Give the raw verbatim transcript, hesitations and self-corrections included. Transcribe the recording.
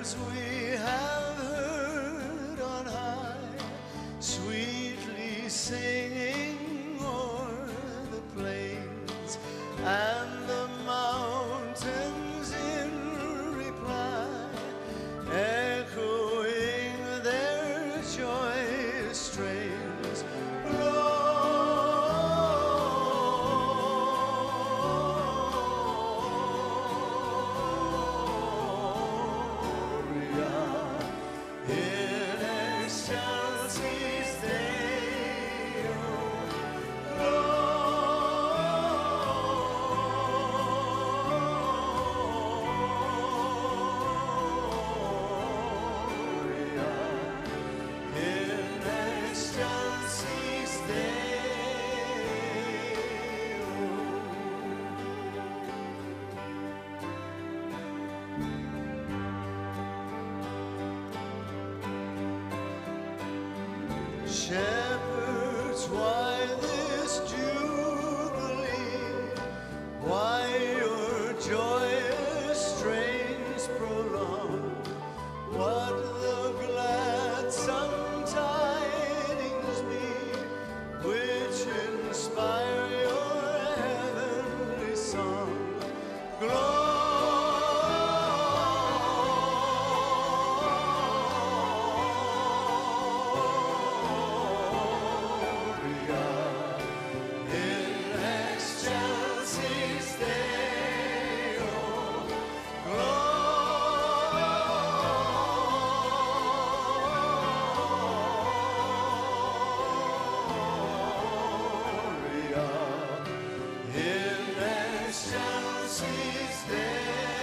shepherds we have heard on high, sweetly singing o'er the plains and the mountains in reply, echoing their joyous strains. Shepherds, why this jubilee? Why your joyous strains prolong? What the gladsome tidings be which inspire your heavenly song? Glory in excelsis Deo.